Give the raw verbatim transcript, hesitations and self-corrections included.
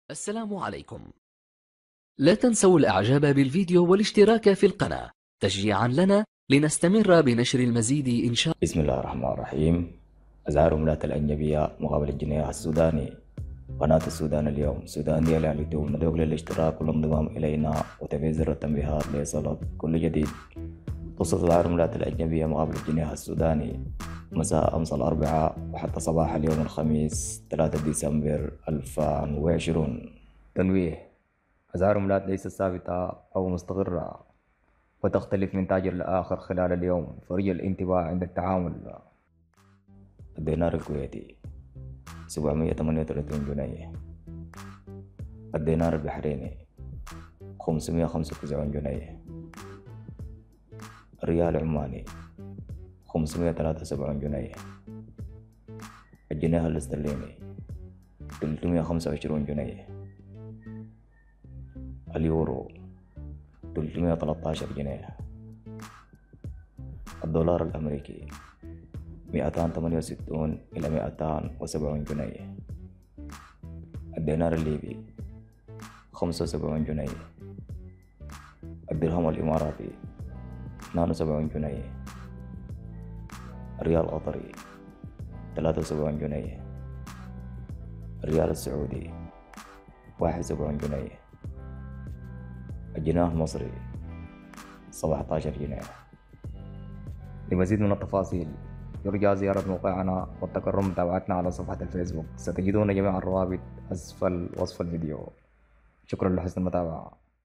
السلام عليكم. لا تنسوا الإعجاب بالفيديو والاشتراك في القناة تشجيعا لنا لنستمر بنشر المزيد إن شاء بسم الله الرحمن الرحيم. أزهار عملات الأجنبية مقابل الجنيه السوداني. قناة السودان اليوم السودانية لعلتو ندعوك للاشتراك والانضمام إلينا وتفعيل زر التنبيهات ليصلك كل جديد. قصة أزهار عملات الأجنبية مقابل الجنيه السوداني مساء أمس الأربعاء وحتى صباح اليوم الخميس ثلاثة ديسمبر ألفين وعشرين. تنويه: أسعار عملات ليست ثابتة أو مستقرة وتختلف من تاجر لآخر خلال اليوم، فرجى الانتباه عند التعامل. الدينار الكويتي سبعمية وثمانية وثلاثين جنيه. الدينار البحريني خمسمية وخمسة وتسعين جنيه. الريال العماني خمسمية وثلاثة وسبعين جنيه. الجنيه الاسترليني ثلاثمية وخمسة وعشرين جنيه. اليورو ثلاثمية وثلاثة عشر جنيه. الدولار الأمريكي مئتين وثمانية وستين إلى مئتين وسبعين جنيه. الدينار الليبي خمسة وسبعين جنيه. الدرهم الإماراتي اثنين وسبعين جنيه. الريال القطري ثلاثة وسبعين جنيه. الريال السعودي واحد وسبعين جنيه. الجنيه المصري سبعة عشر جنيه. لمزيد من التفاصيل يرجى زيارة موقعنا والتكرم متابعتنا على صفحة الفيسبوك، ستجدون جميع الروابط أسفل وصف الفيديو. شكرا لحسن المتابعة.